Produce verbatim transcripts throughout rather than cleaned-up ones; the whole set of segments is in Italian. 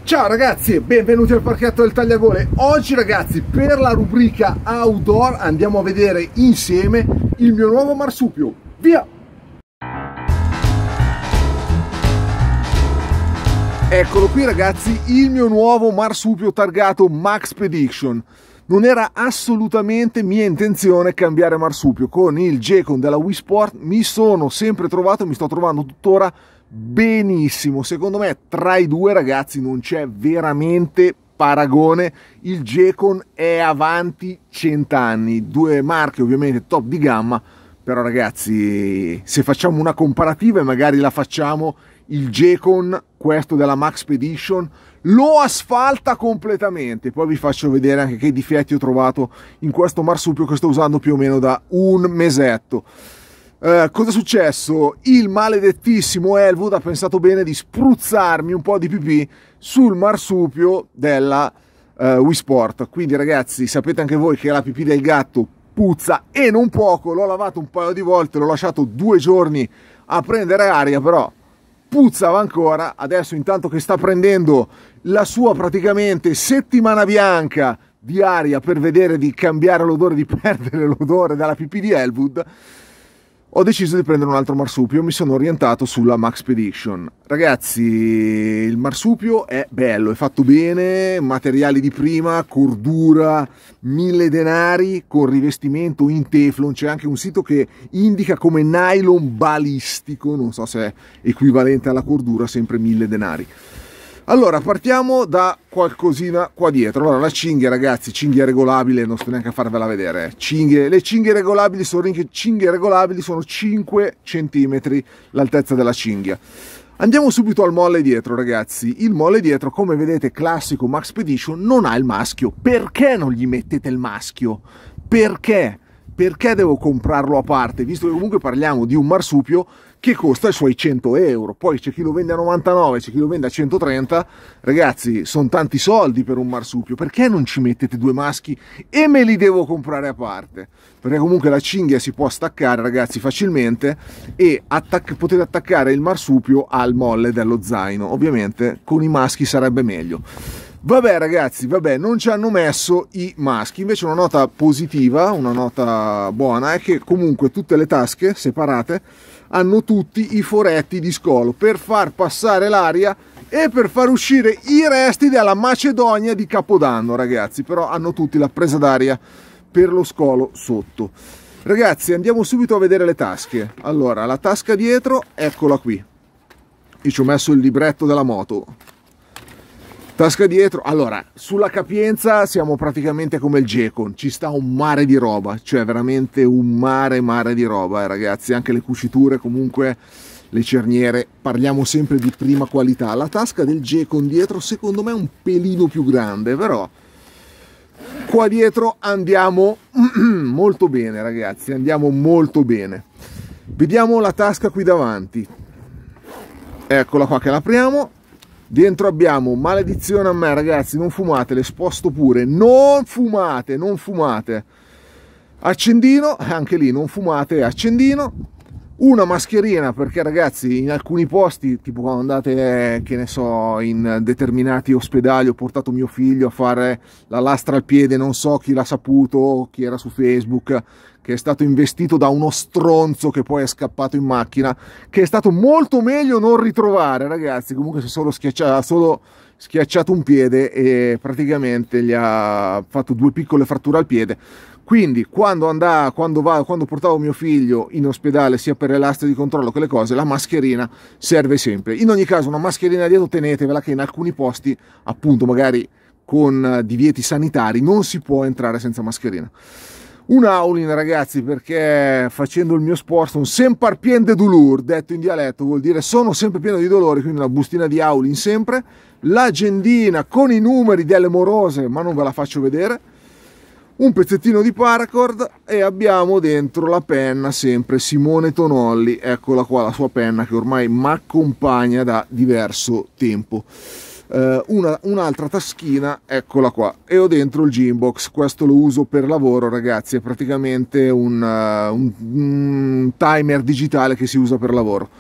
Ciao ragazzi e benvenuti al parchetto del Tagliagole. Oggi ragazzi, per la rubrica outdoor andiamo a vedere insieme il mio nuovo marsupio. Via! Eccolo qui ragazzi, il mio nuovo marsupio targato Maxpedition. Non era assolutamente mia intenzione cambiare marsupio. Con il J-Con della WiSport mi sono sempre trovato, mi sto trovando tuttora benissimo. Secondo me tra i due ragazzi non c'è veramente paragone. Il J-Con è avanti cent'anni, due marche ovviamente top di gamma, però ragazzi se facciamo una comparativa e magari la facciamo, il J-Con, questo della Maxpedition, lo asfalta completamente. Poi vi faccio vedere anche che difetti ho trovato in questo marsupio che sto usando più o meno da un mesetto. Uh, cosa è successo? Il maledettissimo Elwood ha pensato bene di spruzzarmi un po' di pipì sul marsupio della uh, WiSport. Quindi ragazzi, sapete anche voi che la pipì del gatto puzza e non poco. L'ho lavato un paio di volte, l'ho lasciato due giorni a prendere aria, però puzzava ancora. Adesso intanto che sta prendendo la sua praticamente settimana bianca di aria per vedere di cambiare l'odore, di perdere l'odore dalla pipì di Elwood, ho deciso di prendere un altro marsupio. Mi sono orientato sulla Maxpedition. Ragazzi, il marsupio è bello, è fatto bene, materiali di prima, cordura, mille denari con rivestimento in teflon. C'è anche un sito che indica come nylon balistico, non so se è equivalente alla cordura, sempre mille denari. Allora, partiamo da qualcosina qua dietro. Allora, la cinghia, ragazzi, cinghia regolabile, non sto neanche a farvela vedere. Cinghie, le cinghie regolabili sono, cinghie regolabili sono cinque centimetri l'altezza della cinghia. Andiamo subito al molle dietro, ragazzi. Il molle dietro, come vedete, classico Maxpedition, non ha il maschio. Perché non gli mettete il maschio? Perché? Perché devo comprarlo a parte? Visto che comunque parliamo di un marsupio che costa i suoi cento euro, poi c'è chi lo vende a novantanove, c'è chi lo vende a centotrenta, ragazzi sono tanti soldi per un marsupio. Perché non ci mettete due maschi e me li devo comprare a parte? Perché comunque la cinghia si può staccare ragazzi facilmente e attac- potete attaccare il marsupio al molle dello zaino. Ovviamente con i maschi sarebbe meglio. Vabbè ragazzi, vabbè, non ci hanno messo i maschi. Invece una nota positiva, una nota buona è che comunque tutte le tasche separate hanno tutti i foretti di scolo per far passare l'aria e per far uscire i resti della macedonia di Capodanno, ragazzi. Però hanno tutti la presa d'aria per lo scolo sotto. Ragazzi, andiamo subito a vedere le tasche. Allora, la tasca dietro, eccola qui. Io ci ho messo il libretto della moto. Tasca dietro, allora, sulla capienza siamo praticamente come il J-Con, ci sta un mare di roba, cioè veramente un mare mare di roba, eh, ragazzi. Anche le cuciture, comunque, le cerniere, parliamo sempre di prima qualità. La tasca del J-Con dietro secondo me è un pelino più grande, però qua dietro andiamo molto bene, ragazzi, andiamo molto bene. Vediamo la tasca qui davanti, eccola qua che l'apriamo. Dentro abbiamo, maledizione a me ragazzi, non fumate, le sposto pure, non fumate, non fumate. Accendino, anche lì non fumate, accendino. Una mascherina, perché ragazzi in alcuni posti, tipo quando andate, che ne so, in determinati ospedali, ho portato mio figlio a fare la lastra al piede, non so chi l'ha saputo, chi era su Facebook, che è stato investito da uno stronzo che poi è scappato in macchina, che è stato molto meglio non ritrovare, ragazzi. Comunque si è solo schiacciato, solo schiacciato un piede e praticamente gli ha fatto due piccole fratture al piede. Quindi quando, andava, quando, va, quando portavo mio figlio in ospedale, sia per le lastre di controllo che le cose, la mascherina serve sempre. In ogni caso una mascherina dietro tenetevela, che in alcuni posti, appunto magari con divieti sanitari, non si può entrare senza mascherina. Un Aulin ragazzi, perché facendo il mio sport sono sempre pieno de douleur, detto in dialetto vuol dire sono sempre pieno di dolori, quindi una bustina di Aulin sempre, l'agendina con i numeri delle morose, ma non ve la faccio vedere, un pezzettino di paracord e abbiamo dentro la penna sempre Simone Tonolli, eccola qua la sua penna che ormai mi accompagna da diverso tempo. Uh, una, un'altra taschina, eccola qua, e ho dentro il Gymbox. Questo lo uso per lavoro ragazzi, è praticamente un, uh, un, un timer digitale che si usa per lavoro.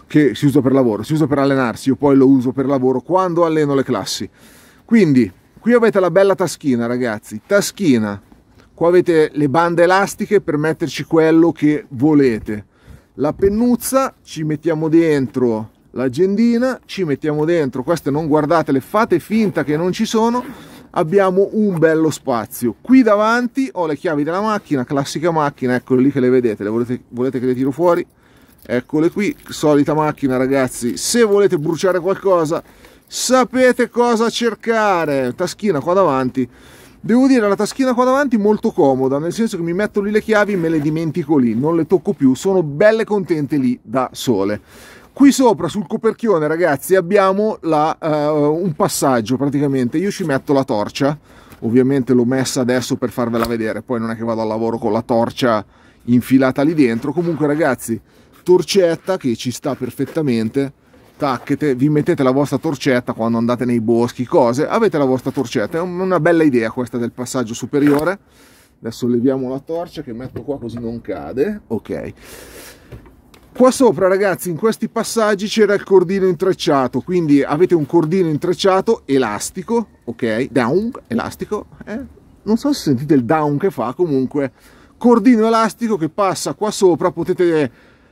che si usa per lavoro, si usa per allenarsi, io poi lo uso per lavoro quando alleno le classi. Quindi qui avete la bella taschina, ragazzi, taschina, qua avete le bande elastiche per metterci quello che volete, la pennuzza, ci mettiamo dentro l'agendina, ci mettiamo dentro, queste non guardatele, fate finta che non ci sono, abbiamo un bello spazio. Qui davanti ho le chiavi della macchina, classica macchina, eccole lì che le vedete, le volete, volete che le tiro fuori? Eccole qui, solita macchina, ragazzi, se volete bruciare qualcosa sapete cosa cercare. Taschina qua davanti, devo dire la taschina qua davanti molto comoda, nel senso che mi metto lì le chiavi, me le dimentico lì, non le tocco più, sono belle contente lì da sole. Qui sopra sul coperchione, ragazzi, abbiamo la, uh, un passaggio praticamente, io ci metto la torcia, ovviamente l'ho messa adesso per farvela vedere, poi non è che vado al lavoro con la torcia infilata lì dentro. Comunque, ragazzi, torcetta che ci sta perfettamente, tacchete, vi mettete la vostra torcetta quando andate nei boschi, cose, avete la vostra torcetta, è una bella idea questa del passaggio superiore. Adesso leviamo la torcia che metto qua così non cade, ok. Qua sopra, ragazzi, in questi passaggi c'era il cordino intrecciato, quindi avete un cordino intrecciato elastico, ok, down, elastico, eh? Non so se sentite il down che fa, comunque cordino elastico che passa qua sopra, potete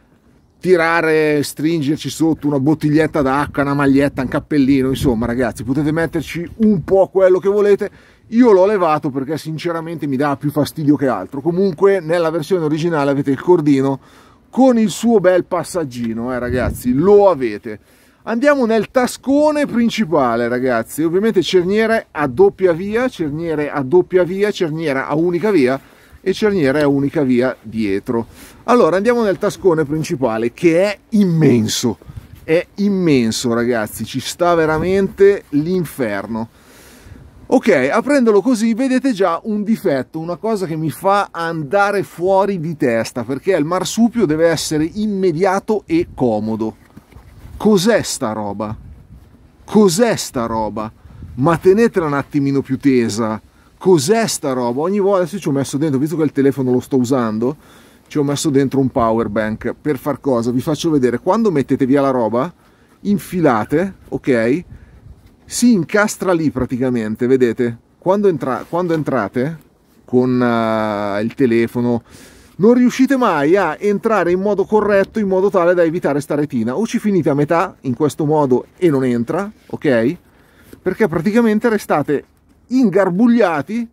tirare, stringerci sotto una bottiglietta d'acqua, una maglietta, un cappellino, insomma, ragazzi, potete metterci un po' quello che volete. Io l'ho levato perché sinceramente mi dà più fastidio che altro. Comunque nella versione originale avete il cordino con il suo bel passaggino, eh, ragazzi, lo avete. Andiamo nel tascone principale, ragazzi, ovviamente cerniere a doppia via, cerniere a doppia via, cerniera a unica via e cerniere a unica via dietro. Allora andiamo nel tascone principale, che è immenso, è immenso, ragazzi, ci sta veramente l'inferno. Ok, aprendolo così vedete già un difetto, una cosa che mi fa andare fuori di testa, perché il marsupio deve essere immediato e comodo. Cos'è sta roba? Cos'è sta roba? Ma tenetela un attimino più tesa. Cos'è sta roba? Ogni volta, adesso ci ho messo dentro, visto che il telefono lo sto usando, ci ho messo dentro un power bank. Per far cosa? Vi faccio vedere, quando mettete via la roba, infilate, ok? Si incastra lì praticamente, vedete? Quando, entra quando entrate con uh, il telefono non riuscite mai a entrare in modo corretto, in modo tale da evitare sta retina, o ci finite a metà in questo modo e non entra, ok? Perché praticamente restate ingarbugliati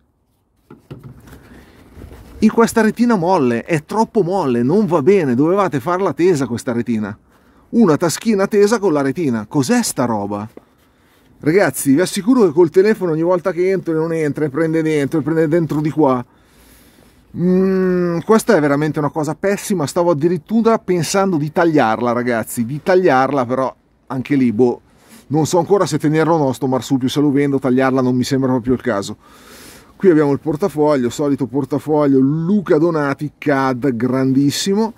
in questa retina molle, è troppo molle, non va bene, dovevate farla tesa questa retina, una taschina tesa con la retina. Cos'è sta roba? Ragazzi, vi assicuro che col telefono ogni volta che entro e non entra e prende dentro e prende dentro di qua, mm, questa è veramente una cosa pessima. Stavo addirittura pensando di tagliarla, ragazzi, di tagliarla, però anche lì, boh, non so ancora se tenerlo o no sto marsupio, se lo vendo, tagliarla non mi sembra proprio il caso. Qui abbiamo il portafoglio, solito portafoglio Luca Donati C A D grandissimo,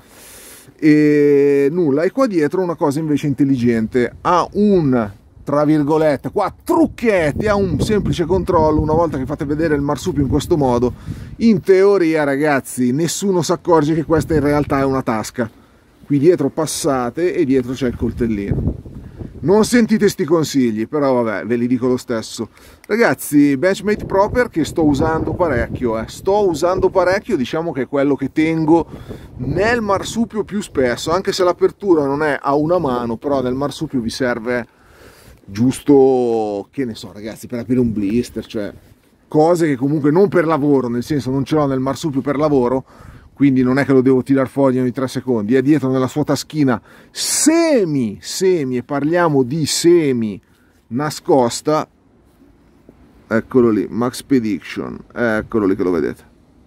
e nulla. E qua dietro una cosa invece intelligente, ha un, tra virgolette, qua trucchetti, ha un semplice controllo. Una volta che fate vedere il marsupio in questo modo, in teoria, ragazzi, nessuno si accorge che questa in realtà è una tasca. Qui dietro passate e dietro c'è il coltellino. Non sentite sti consigli, però vabbè, ve li dico lo stesso. Ragazzi, Benchmade Proper che sto usando parecchio, eh. sto usando parecchio, diciamo che è quello che tengo nel marsupio più spesso, anche se l'apertura non è a una mano, però nel marsupio vi serve giusto, che ne so, ragazzi, per aprire un blister, cioè cose che comunque non per lavoro, nel senso non ce l'ho nel marsupio per lavoro, quindi non è che lo devo tirar fuori ogni tre secondi, è dietro nella sua taschina semi, semi, e parliamo di semi nascosta, eccolo lì, Maxpedition, eccolo lì che lo vedete.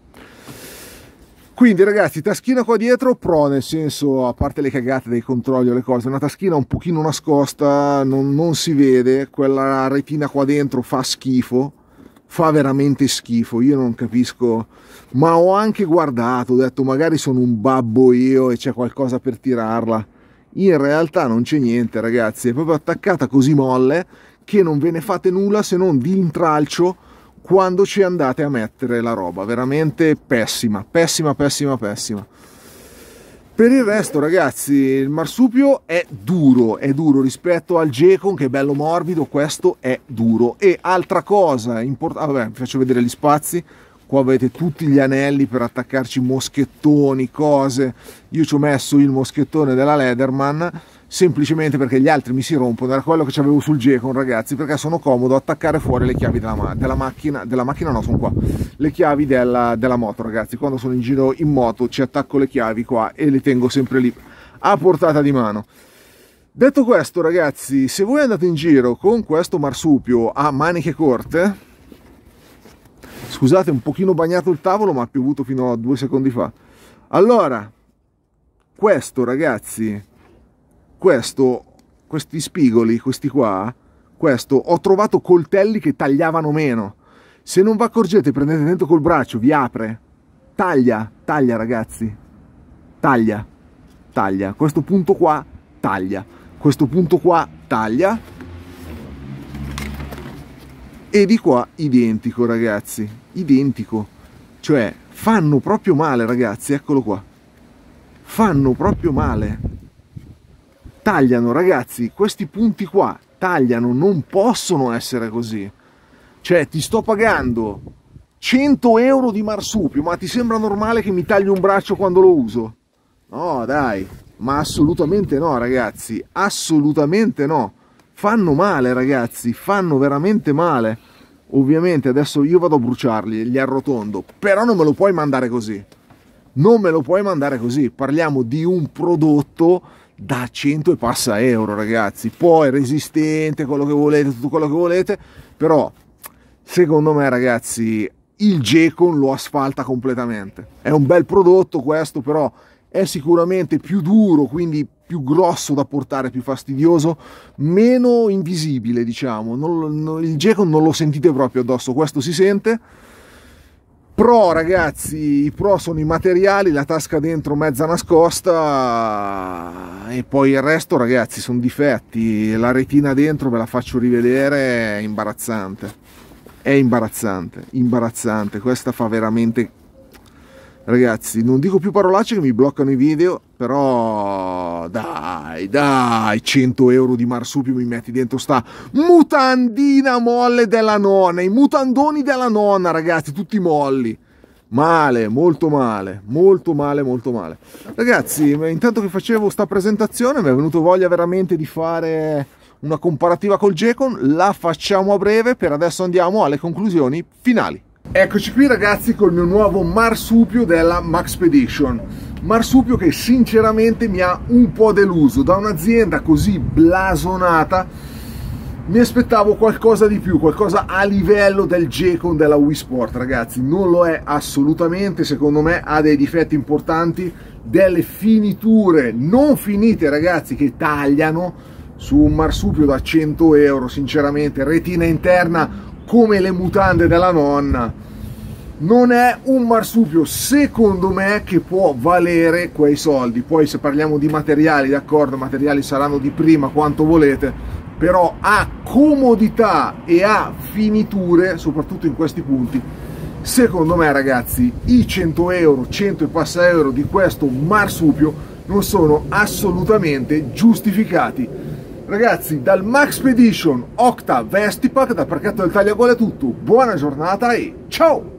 Quindi ragazzi, taschina qua dietro pro, nel senso, a parte le cagate dei controlli o le cose, una taschina un pochino nascosta, non, non si vede, quella retina qua dentro fa schifo, fa veramente schifo, io non capisco, ma ho anche guardato, ho detto magari sono un babbo io e c'è qualcosa per tirarla, in realtà non c'è niente, ragazzi, è proprio attaccata così molle che non ve ne fate nulla se non di intralcio quando ci andate a mettere la roba, veramente pessima, pessima, pessima, pessima. Per il resto, ragazzi, il marsupio è duro, è duro rispetto al Gecon che è bello morbido, questo è duro. E altra cosa importante, vabbè, vi faccio vedere gli spazi. Qua avete tutti gli anelli per attaccarci moschettoni, cose. Io ci ho messo il moschettone della Leatherman semplicemente perché gli altri mi si rompono. Era quello che avevo sul Gecon, ragazzi, perché sono comodo attaccare fuori le chiavi della, della macchina. Della macchina no, sono qua. Le chiavi della, della moto, ragazzi. Quando sono in giro in moto ci attacco le chiavi qua e le tengo sempre lì a portata di mano. Detto questo, ragazzi, se voi andate in giro con questo marsupio a maniche corte, scusate, un pochino bagnato il tavolo, ma ha piovuto fino a due secondi fa. Allora, questo, ragazzi, questo, questi spigoli, questi qua, questo, ho trovato coltelli che tagliavano meno. Se non vi accorgete, prendete dentro col braccio, vi apre, taglia, taglia, ragazzi, taglia, taglia. Questo punto qua taglia, questo punto qua taglia. E di qua identico, ragazzi, identico, cioè fanno proprio male, ragazzi, eccolo qua, fanno proprio male, tagliano, ragazzi, questi punti qua tagliano, non possono essere così. Cioè, ti sto pagando cento euro di marsupio, ma ti sembra normale che mi tagli un braccio quando lo uso? No, dai, ma assolutamente no, ragazzi, assolutamente no. Fanno male, ragazzi, fanno veramente male. Ovviamente adesso io vado a bruciarli, li arrotondo, però non me lo puoi mandare così. Non me lo puoi mandare così. Parliamo di un prodotto da cento e passa euro, ragazzi. Poi resistente, quello che volete, tutto quello che volete, però secondo me, ragazzi, il Gecon lo asfalta completamente. È un bel prodotto questo, però è sicuramente più duro, quindi più grosso da portare, più fastidioso, meno invisibile, diciamo. Non, non, il Gecon non lo sentite proprio addosso, questo si sente. Pro, ragazzi, i pro sono i materiali, la tasca dentro mezza nascosta, e poi il resto, ragazzi, sono difetti. La retina dentro ve la faccio rivedere, è imbarazzante, è imbarazzante, imbarazzante. Questa fa veramente, ragazzi, non dico più parolacce che mi bloccano i video, però dai, dai, cento euro di marsupio mi metti dentro sta mutandina molle della nonna, i mutandoni della nonna, ragazzi, tutti molli. Male, molto male, molto male, molto male. Ragazzi, intanto che facevo sta presentazione mi è venuto voglia veramente di fare una comparativa col Gecon, la facciamo a breve, per adesso andiamo alle conclusioni finali. Eccoci qui, ragazzi, col mio nuovo marsupio della Maxpedition. Marsupio che sinceramente mi ha un po' deluso. Da un'azienda così blasonata mi aspettavo qualcosa di più, qualcosa a livello del Gecon della Wii Sport, ragazzi. Non lo è assolutamente, secondo me ha dei difetti importanti, delle finiture non finite, ragazzi, che tagliano su un marsupio da cento euro, sinceramente. Retina interna come le mutande della nonna. Non è un marsupio, secondo me, che può valere quei soldi. Poi se parliamo di materiali, d'accordo, materiali saranno di prima quanto volete, però ha comodità e ha finiture, soprattutto in questi punti. Secondo me, ragazzi, i cento euro, cento e passa euro di questo marsupio non sono assolutamente giustificati. Ragazzi, dal Maxpedition Octa Vestipack, da Parchetto del Tagliagole è tutto. Buona giornata e ciao!